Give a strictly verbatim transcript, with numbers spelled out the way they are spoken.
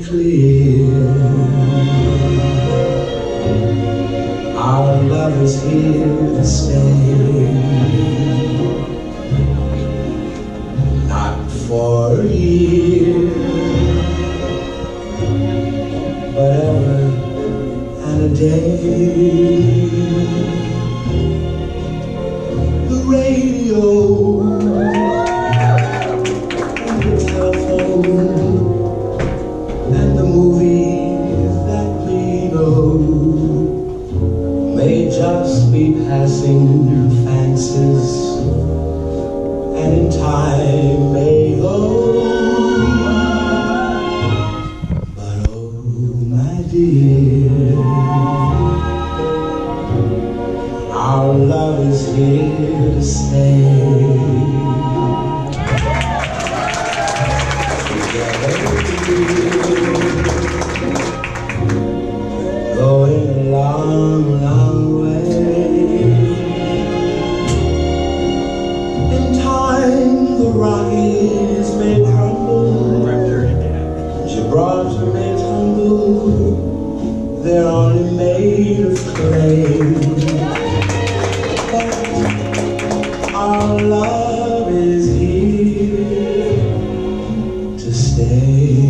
clear. Our love is here to stay, not for a year, but ever and a day. The radio and the telephone and the movies that we know may just be passing fancies, and in time may go. But oh, my dear, our love is here to stay. Together, going a long, long way. In time, the Rockies may crumble, Gibraltar may tumble, they're only made of clay. But our love is here to stay.